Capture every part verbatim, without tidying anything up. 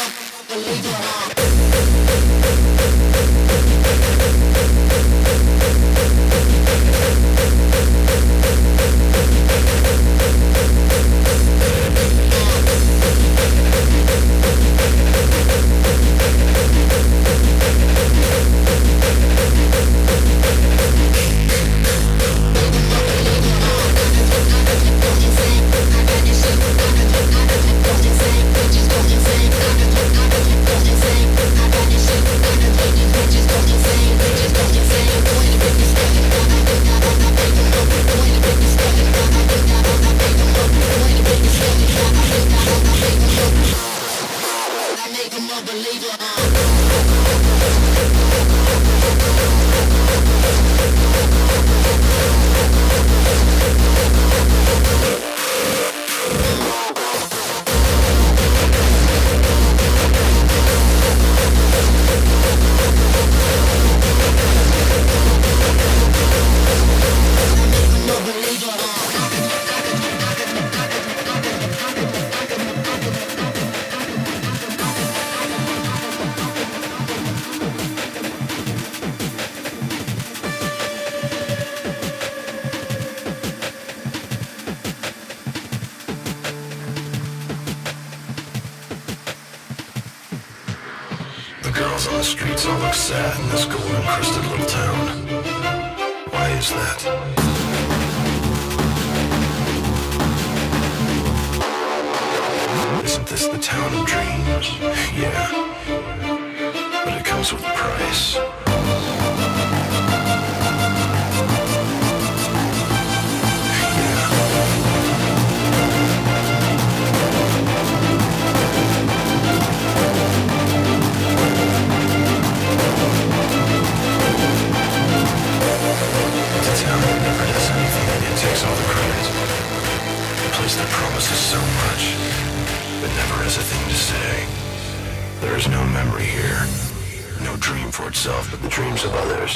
girls on the streets all look sad in this gold-encrusted little town. Why is that? Isn't this the town of dreams? Yeah. But it comes with a price. That promises so much, but never has a thing to say. There is no memory here, no dream for itself, but the dreams of others.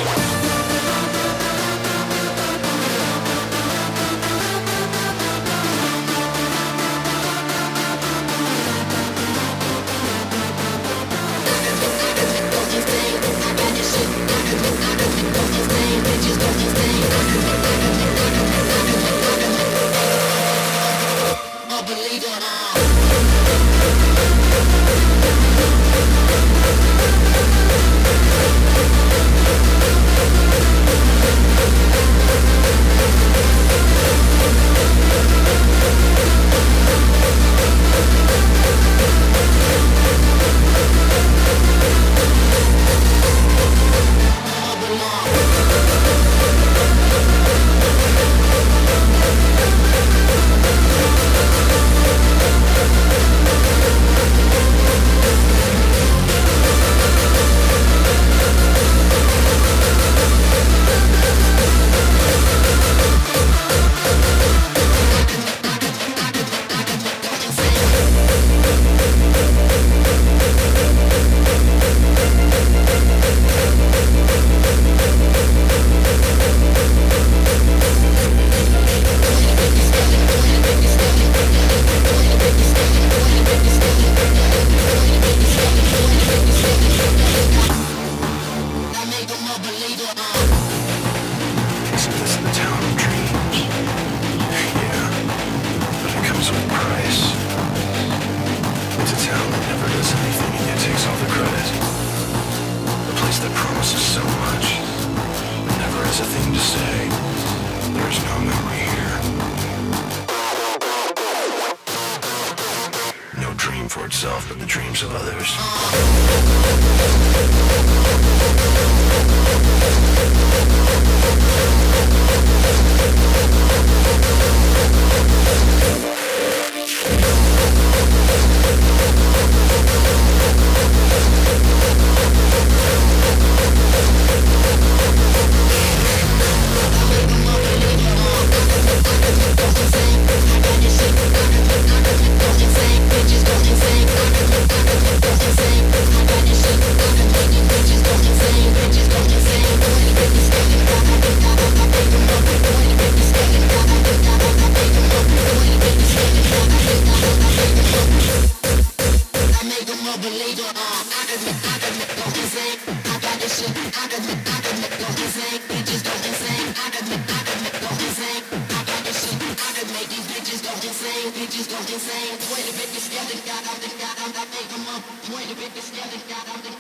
Itself, but the dreams of others. Bitches go insane, bitches go insane. Makebeliever, uh, I could, I could go insane. I got this shit, I could, I could go insane. Bitches go insane. I could, I could go insane. I got this shit, I could make these bitches go insane. Bitches go insane. Point the bitches together, got out, got out, I make them up. Point the bitches together, got out,